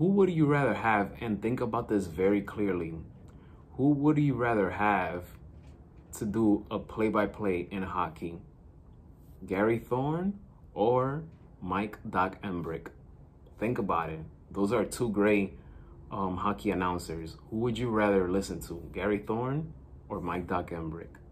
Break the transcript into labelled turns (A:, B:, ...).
A: Who would you rather have, and think about this very clearly, who would you rather have to do a play-by-play in hockey? Gary Thorne or Mike Doc Emrick? Think about it. Those are two great hockey announcers. Who would you rather listen to, Gary Thorne or Mike Doc Emrick?